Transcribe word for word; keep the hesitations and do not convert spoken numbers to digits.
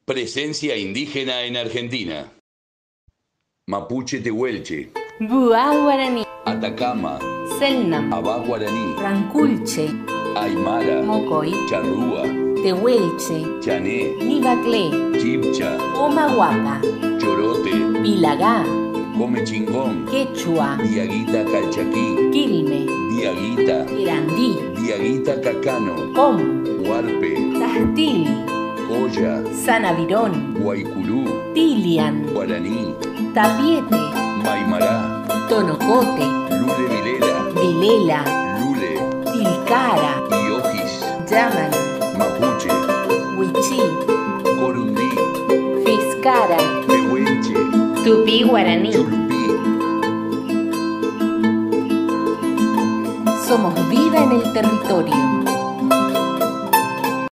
Presencia indígena en Argentina. Mapuche Tehuelche, Buá guaraní, Atacama, Selnam, Abá guaraní, Ranculche, Aymara, Mocoy, Charrúa, Tehuelche, Chané, Nivaclé, Chibcha, Omahuaca, Chorote, Pilagá, Come Chingón, Quechua, Diaguita Calchaquí, Quilme, Diaguita, Irandí, Diaguita Cacano, Com, Huarpe, Tastil, Coya, Sanavirón, Guaycurú, Tilian, Guaraní, Tapiete, Maimará, Tonocote, Lule Vilela, Vilela, Lule, Tilcara, Iojis, Yaman, Mapuche, Huichí, Corundí, Fiscara, Tehuelche, Tupí guaraní. Chulupí. Somos vida en el territorio.